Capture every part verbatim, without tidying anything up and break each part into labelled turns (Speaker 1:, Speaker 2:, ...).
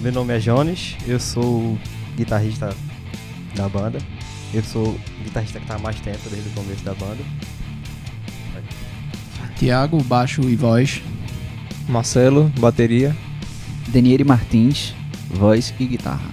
Speaker 1: meu nome é Jones, eu sou o guitarrista da banda. Eu sou o guitarrista que está há mais tempo, desde o começo da banda.
Speaker 2: Tiago, baixo e voz.
Speaker 3: Marcelo, bateria.
Speaker 4: Denieri Martins, voz e guitarra.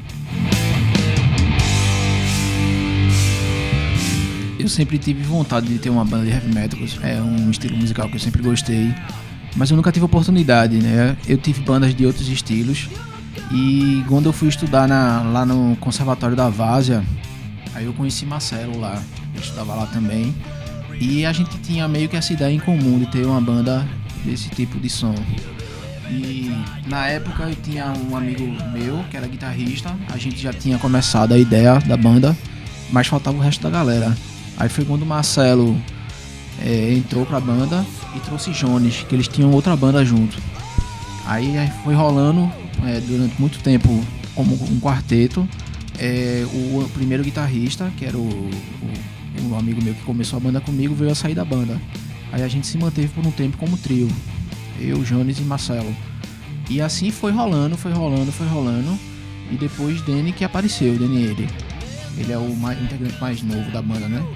Speaker 2: Eu sempre tive vontade de ter uma banda de heavy metal, é um estilo musical que eu sempre gostei, mas eu nunca tive oportunidade, né? Eu tive bandas de outros estilos e quando eu fui estudar na, lá no Conservatório da Várzea, aí eu conheci Marcelo lá, eu estudava lá também, e a gente tinha meio que essa ideia em comum de ter uma banda desse tipo de som. E na época eu tinha um amigo meu que era guitarrista, a gente já tinha começado a ideia da banda, mas faltava o resto da galera. Aí foi quando o Marcelo é, entrou pra banda e trouxe Jones, que eles tinham outra banda junto. Aí, aí foi rolando é, durante muito tempo como um quarteto. É, o primeiro guitarrista, que era o, o, o amigo meu que começou a banda comigo, veio a sair da banda. Aí a gente se manteve por um tempo como trio, eu, Jones e Marcelo. E assim foi rolando, foi rolando, foi rolando. E depois Deni que apareceu, Denieri. Ele é o mais, integrante mais novo da banda, né?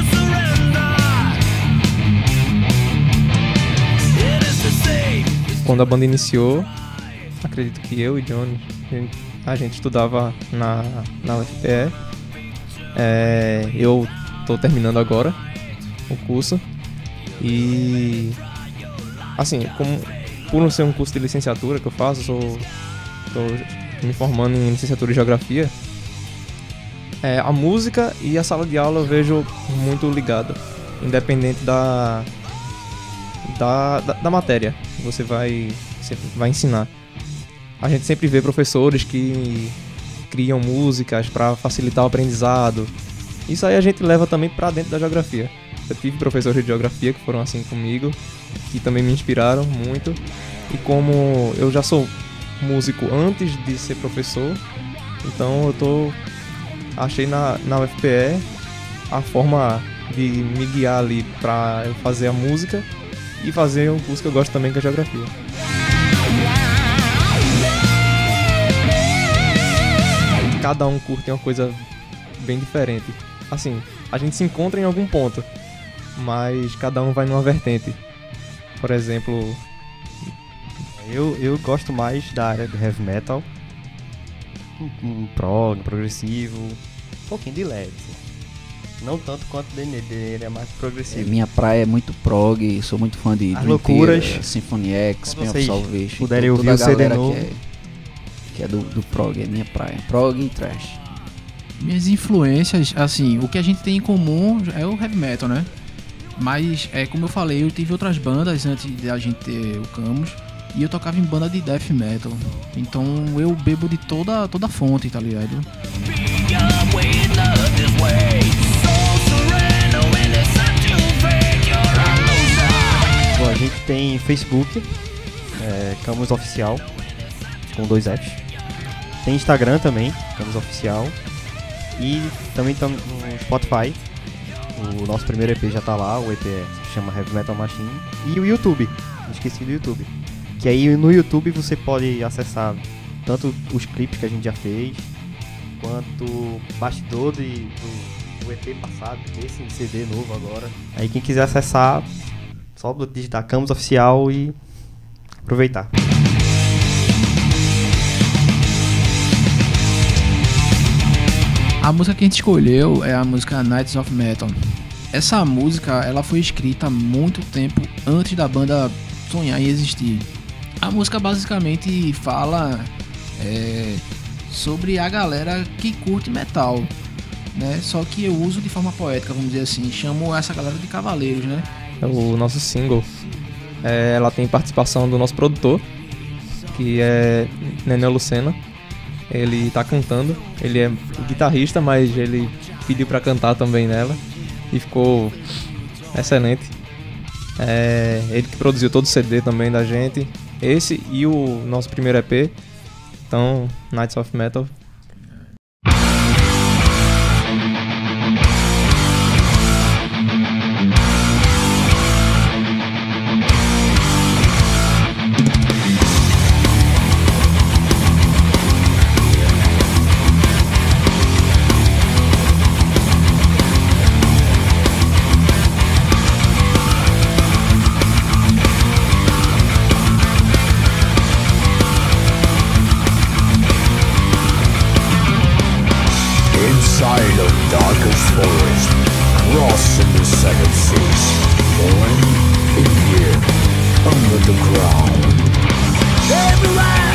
Speaker 3: Quando a banda iniciou, acredito que eu e Johnny, a gente estudava na, na U F P E. É, eu tô terminando agora o curso. E, assim, como, por não ser um curso de licenciatura que eu faço, sou, tô me formando em licenciatura em Geografia. É, a música e a sala de aula eu vejo muito ligado, independente da, da, da, da matéria que você vai, você vai ensinar. A gente sempre vê professores que criam músicas para facilitar o aprendizado. Isso aí a gente leva também para dentro da geografia. Eu tive professores de geografia que foram assim comigo, que também me inspiraram muito. E como eu já sou músico antes de ser professor, então eu tô... achei na, na U F P E a forma de me guiar ali pra eu fazer a música e fazer um curso que eu gosto também, que é a geografia. Cada um curte uma coisa bem diferente. Assim, a gente se encontra em algum ponto, mas cada um vai numa vertente. Por exemplo...
Speaker 1: Eu, eu gosto mais da área do heavy metal. Um prog, progressivo, um pouquinho de leve, assim. Não tanto quanto o Denieri, ele é mais progressivo.
Speaker 4: É, minha praia é muito prog, sou muito fã de
Speaker 1: As
Speaker 4: Dream
Speaker 1: Loucuras.
Speaker 4: Theater, Symphony X, Pain of Salvation.
Speaker 1: Puderem
Speaker 4: toda
Speaker 1: ouvir
Speaker 4: a
Speaker 1: o C D
Speaker 4: galera
Speaker 1: novo.
Speaker 4: Que é, que é do, do prog, é minha praia. Prog e thrash.
Speaker 2: Minhas influências, assim, o que a gente tem em comum é o heavy metal, né? Mas, é, como eu falei, eu tive outras bandas antes de a gente ter o Camus. E eu tocava em banda de death metal. Então eu bebo de toda, toda a fonte, tá ligado?
Speaker 1: Bom, a gente tem Facebook, é, Camus Oficial, com dois Fs. Tem Instagram também, Camus Oficial. E também estamos no Spotify. O nosso primeiro E P já tá lá, o E P se chama Heavy Metal Machine. E o YouTube, esqueci do YouTube. Que aí no YouTube você pode acessar tanto os clipes que a gente já fez, quanto bastidor de, do, do E P passado, esse C D novo agora. Aí quem quiser acessar, só digitar Camus Oficial e aproveitar.
Speaker 2: A música que a gente escolheu é a música Knights of Metal. Essa música ela foi escrita há muito tempo antes da banda sonhar em existir. A música basicamente fala é, sobre a galera que curte metal, né? Só que eu uso de forma poética, vamos dizer assim. Chamo essa galera de cavaleiros, né?
Speaker 3: É o nosso single. É, ela tem participação do nosso produtor, que é Nenê Lucena. Ele tá cantando. Ele é guitarrista, mas ele pediu pra cantar também nela. E ficou excelente. É, ele que produziu todo o C D também da gente. Esse e o nosso primeiro E P. Então, Knights of Metal.
Speaker 5: side of darkest forest, crossing the seven seas, born in here, under the ground. Everywhere